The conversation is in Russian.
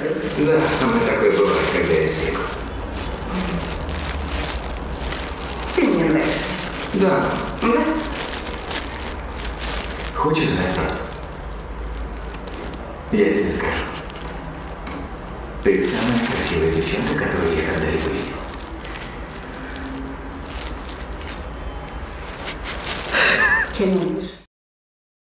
нравится? Да, со мной такое бывает, когда я стеку. Ты мне нравишься. Да. Да? Хочешь знать правду? Я тебе скажу. Ты самая красивая девчонка, которую я когда-либо видел. Кем любишь?